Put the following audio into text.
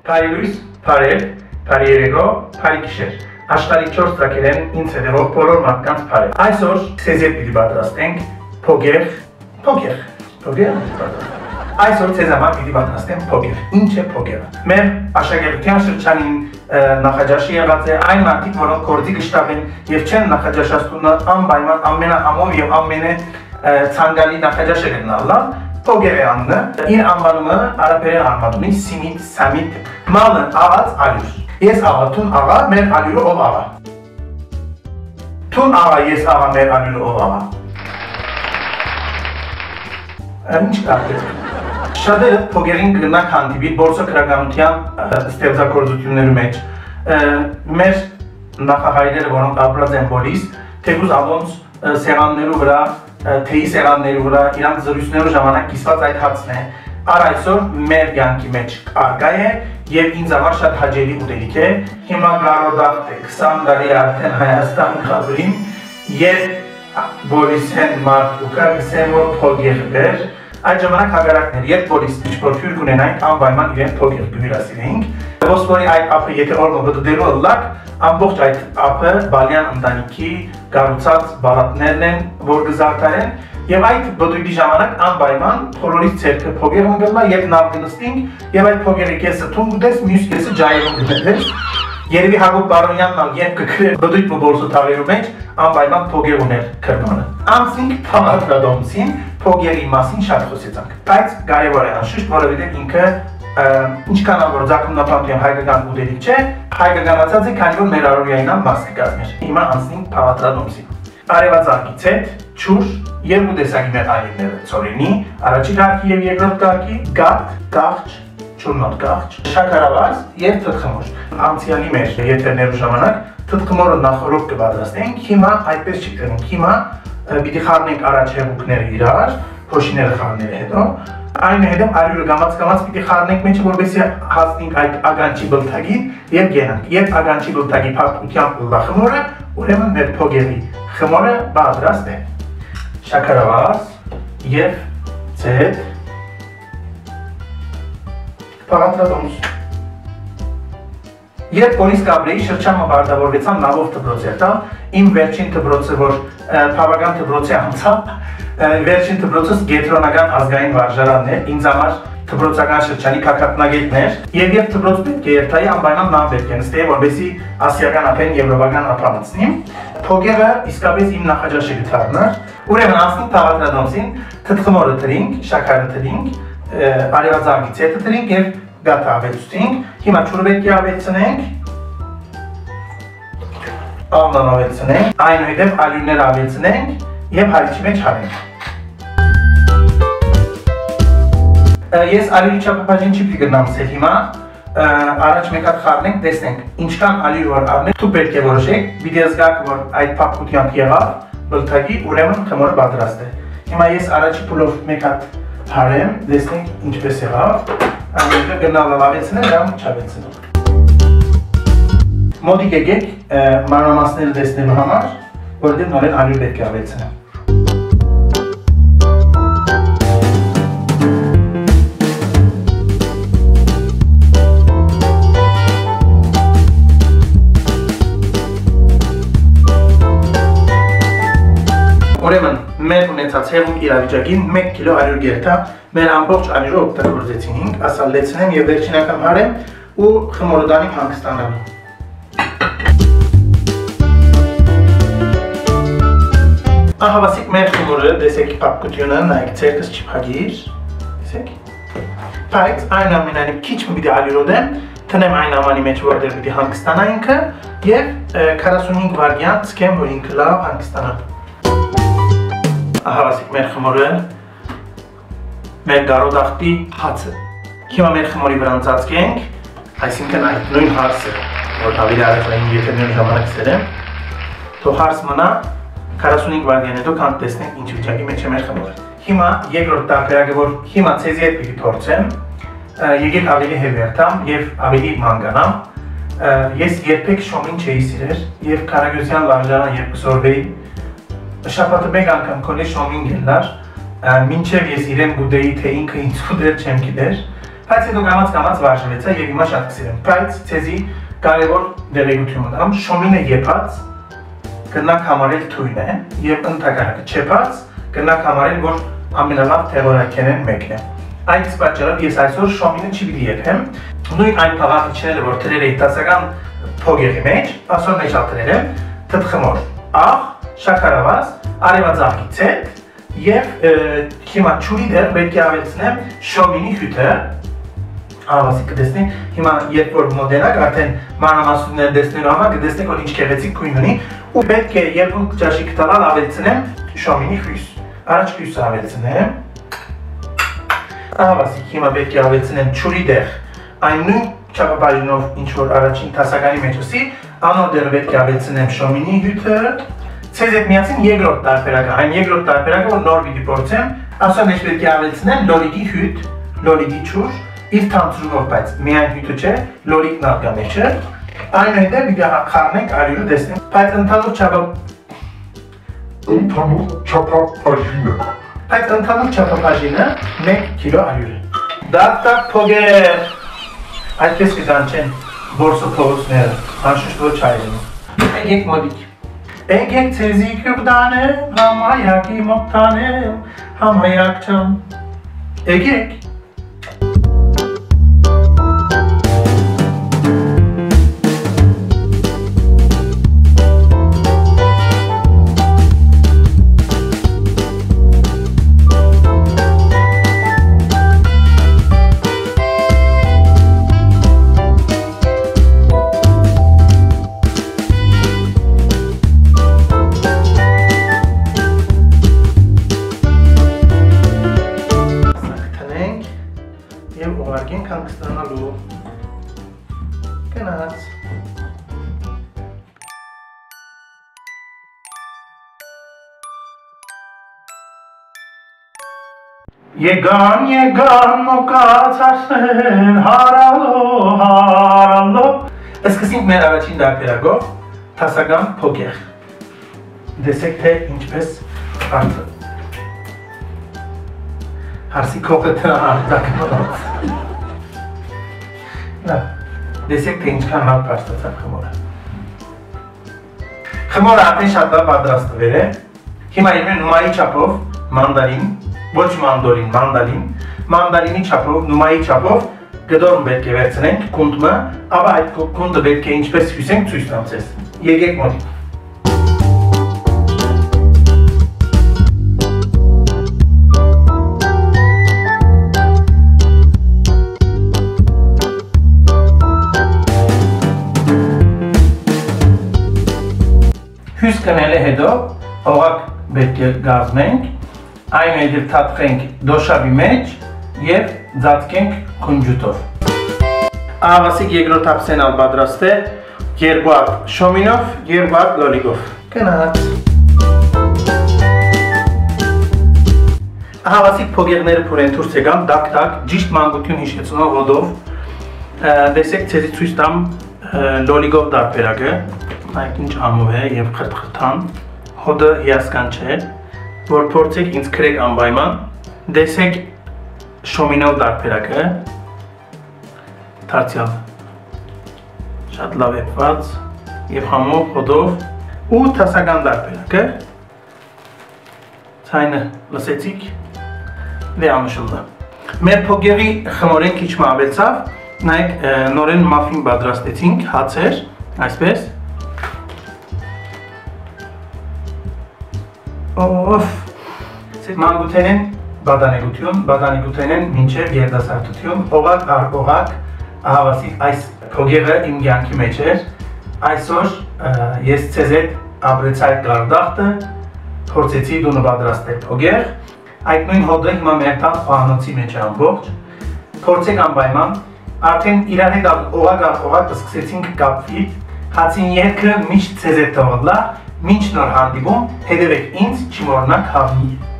Փարիլույս, փարել, փարիերեգո, փարիքիշեր։ Աշխարհի 4 ծրագրերն ինձ հետևող բոլոր մարդկանց փարել։ Այսօր ցեզ հետ պիտի պատրաստենք փոգեր։ Այսօր ցեզ համար պիտի պատրաստեմ փոգեր։ Ինչ է փոգերը։ Մեր աշակերտության շրջանին նախաճաշի եղած է այն մարդիկ, որոնք գործի կշտաբեն եւ չեն նախաճաշացնում անպայման ամենահամով եւ ամենացանկալի նախաճաշը գտնալը։ Փոգերը անունը իր անվանումը արաբերեն արմատունի սիմիտ սամիտ մալը աղած ալյուր։ Ես աղա թուն աղա մեր ալյուրը ով աղա։ Թուն աղա ես աղա մեր ալյուրը ով աղա։ Ինչ կարծես։ Շատերը փոգերին կգնանք հանդիպի գործակրականության ստեղծագործությունների մեջ։ Մեր նախահայրերը, որոնք ապրած են բոլիս, թեկուզ ալոնց սեղաններու վրա, թեյի սեղաններու վրա, իրանք զրույցներու ժամանակ կիսված այդ հացն է։ Առ այսօր մեր կյանքի մեջ արգա է եւ ինձ համար շատ հաճելի ուտելիք է։ Հիմա գարոդախտ է 20 տարի արդեն Հայաստան խաբրին եւ բոլիսեն մարդ ու կարգսեն որ փոգեր բեր։ Այդ ժամանակ հագարակներ, երբ բոլիս ինչ-որ թյուր կունենայինք, անպայման իրեն փոգեր կհյուրասիրեինք։ Ոսպորի այդ ապը եթե օրմը բդդելու լակ, ամբողջ այդ ապը բալյան ընտանիքի կառուցած բալատներն են, որ կզարդարեն, եւ այդ բդույթի ժամանակ անպայման խորորից ցերկը փոգեր ընկնա եւ նավ կնստինք եւ այդ փոգերի կեսը թուն գտես, մյուս կեսը ջայերում գտնես։ Երևի Հակոբ Բարոնյանն ալ երբ կգրեր բդույթ բորսո թավերու մեջ անպայման փոգեր ուներ քրմանը։ Անցինք փամադրադոմսին փոգերի մասին շատ խոսեցանք, բայց կարևոր է անշուշտ, որովհետեւ ինքը ինչքան որ ձակումնապատյան հայկական ուտելիք չէ, հայկականացած է, քանի որ մեր առօրյային մաս կկազմեր։ Հիմա անցնենք փամադրադոմսին։ Արևածագից հետ չուր երկու տեսակի մեր այլևները ծորենի, առաջին կարգի եւ երկրորդ կարգի, գաթ, կաղճ, չուրնոտ կաղճ, շաքարավազ եւ թթխմոր։ Անցյալի մեր եթերներու ժամանակ թթխմորը նախորդ կպատրաստենք, հիմա այդպես չի կրենք, հիմա պիտի խառնենք առաջ հեղուկները իրար, փոշիները խառները հետո, այնուհետև ալյուրը գամած պիտի խառնենք մեջը, որպեսզի հասնենք այդ ագանչի բլթագին եւ գնանք։ Երբ ագանչի բլթագի փափուկությամբ լա խմորը, ուրեմն մեր փոգերի խմորը պատրաստ է։ Շաքարավազ եւ ցեդ փաղադրատոմս։ Երբ Պոլիս Գաբրեի շրջանը բարձրացան նավով դպրոցը, իմ վերջին դպրոցը, որ բավական դպրոցի անցավ, վերջին դպրոցս Գետրոնական ազգային վարժարանն է, ինձ համար դպրոցական շրջանի քակատնագետն էր, եւ երբ դպրոց պետք է երթայի անպայման նավ պետք է նստեի, որպեսզի ասիական ափեն եվրոպական ափ անցնի։ Փոգերը իսկապես իմ նախաճաշի գտարներ, ուրեմն անցնենք փաղադրատոմսին, թթխմորը դրինք, շաքարը դրինք, արևածագից հետը դրինք եւ գաթը ավելցնենք, հիմա չուրվետի ավելցնենք, աղնան ավելցնենք, այնուհետև ալյուրներ ավելցնենք եւ հարիչի մեջ հարենք։ Ես ալյուրի չափաբաժին չի պիտի գտնամսել հիմա, առաջ մեկ հատ խառնենք, տեսնենք ինչքան ալյուր որ առնենք, դու պետք է որոշեք, պիտի զգաք որ այդ փափուկությամբ եղավ, բլթագի, ուրեմն խմորը պատրաստ է։ Հիմա ես առաջի փուլով մեկ հատ հարեմ, տեսնենք ինչպես եղավ, այնուհետև գնալը ավելցնել, դա չավելցնել։ Մոտիկ եկեք մանրամասները տեսնելու համար, որովհետև նորեն ալյուր պետք է ավելցնել։ Ուրեմն մեր ունեցած հեղուկ իրավիճակին 1 կիլո ալյուր գերտա մեր ամբողջ ալյուրը օգտագործեցինք, ասալեցնեմ եւ վերջին անգամ հարեմ ու խմորը դանիք հանգստանալու։ Ահավասիկ մեր խմորը, տեսեք պապկությունը, նայեք ցերկս չի փագիր, տեսեք։ Բայց այն ամենայնիվ քիչ մի պիտի ալյուր ուտեմ, տնեմ այն ամանի մեջ որտեղ պիտի հանգստանա ինքը եւ 45 վայրկյան ցկեմ որ ինքը լավ հանգստանա։ Ահավասիկ մեր խմորը, մեր գարոդախտի հացը։ Հիմա մեր խմորի վրա ծածկենք, այսինքն այդ նույն հարսը, որ ավելի առաջին եթերներում ժամանակ սերեմ, թող հարս մնա 45 վայրկյան հետո կան տեսնենք ինչ վիճակի մեջ է մեր խմորը։ Հիմա երկրորդ տարբերակը, որ հիմա ցեզի հետ պիտի փորձեմ, եկեք ավելի հեվերտամ եւ ավելի մանկանամ։ Ես երբեք շոմին չէի սիրել եւ Կարագյոսյան վարժարան երբ կսորվեի շաբաթը մեկ անգամ քոլե շոմին գելար, մինչև ես իրեն գուտեի թե ինքը ինձ ուտել չեմ գիտեր, Բայց հետո կամաց վարժվեցա եւ հիմա շատ կսիրեմ։ Բայց ցեզի կարևոր դերակություն ունեմ, շոմինը եփած կնակ համարել թույն է եւ ընդհակառակը չեփած կնակ համարել որ ամենալավ թեորիաներն մեկն է։ Այդ պատճառով ես այսօր շոմինը չի պիտի եփեմ։ Նույն այն փաղաքիչները որ դրել էի տասական փոգերի մեջ, ասոր մեջ ալտրել եմ թթխմոր, աղ, շաքարավազ, արևածաղկի ցետ եւ հիմա ճուրի դեր պետք է ավելցնեմ շոմինի հյութը։ Ահավասիկ կտեսնի, հիմա երբ որ մոդենակ արդեն մանրամասնությունները տեսնելու համար կտեսնեք որ ինչ գեղեցիկ գույն ունի ու պետք է 2 ճաշիկ տալալ ավելցնեմ շոմինի հյութ։ Առաջ հյութը ավելցնեմ։ Ահավասիկ հիմա պետք է ավելցնեմ ճուրի դեր այն նույն չափաբաժինով ինչ որ առաջին տասականի մեջ ուսի, անոր դեր պետք է ավելցնեմ շոմինի հյութը։ Ցեզ հետ միացին երկրորդ տարբերակը, այն երկրորդ տարբերակը որ նոր պիտի փորձեմ, ասա մեջ պետք է ավելցնեմ լորիկի հյութ, լորիկի ճուր, իր թանձրուկով, բայց միայն հյութը չէ, լորիկն ալկա մեջը, այնուհետև պիտի խառնենք արյուրը տեսնենք, բայց ընդհանուր չափաբաժինը 1 կիլո արյուր է։ Դակ փոգեր, այդպես կդանչեն որսո փողոցները, անշուշտ ոչ հայերենով։ Եկեք մոտիկ։ Եկեք ցեզի կուտանեմ, համայակի մոտանեմ, համայակ չեմ։ Եկեք։ Եգան մոկացասեն հարալո Սկսենք մեր առաջին դարբերակով տասական փոգեր Դեսեք թե ինչպես արդը Հարսի կողը թե արդակնոց Դեսեք թե ինչքան լավ պարստացավ խմորը Խմորը արդեն շատ լավ պատրաստվել է Հիմա իրեն նումայի չապով մանդարին Ոչ մանդալին, մանդալինի չափով, նումայի չափով գդորն պետք է վերցնենք կունդմը, ապա այդ կունդը պետք է ինչպես հյուսենք ցույց տամ ձեզ։ Եկեք մոտիկ։ Հյուս կնելը հետո օղակ պետք է գազմենք Այն հետև թատխենք դոշավի մեջ և ձատկենք կունջուտով։ Ահավասիկ երկրորդ ապսեն ալ պատրաստ է երկու շոմինով, երկու լոլիկով։ Կնած։ Ահավասիկ փոգերները փորեն թուրս եկամ, դակ-դակ, ճիշտ մանկություն հիշեցնող հոդով։ Դեսեք ցեզի ցույց տամ լոլիկով դարբերակը, այդ ինչ ամով է և խրտ-խրտան, հոդը հիասքան չէ։ Որ փորձեք ինձ քրեք անպայման, դեսեք շոմինով դարբերակը, դարձյալ շատ լավ եփված և համով հոդով ու տասական դարբերակը, ցայնը լսեցիք, դե ամշուլը։ Մեր փոգերի խմորեն քիչ ավելցավ, նայեք նորեն մաֆին պատրաստեցինք, հացեր, այսպես, Մանկութեն են բադանեկութեն են մինչև երդասարտություն, օղակ առ օղակ, ահավասիկ այս փոգերը իմ կյանքի մեջ էր, այսօր ես ցեզ հետ ապրեցի այդ կարդախտը, փորձեցի դունը պատրաստել փոգեր, այդ նույն հոդը հիմա մեր տան խոհանոցի մեջ է ամբողջ, փորձեք անպայման, արդեն իրար հետ օղակ առ օղակ սկսեցինք կապվի, հացին երկը միշտ ցեզ հետ թողնլա, Մինչ նոր հանդիպում, հետևեք ինձ, չմոռանաք հավնի։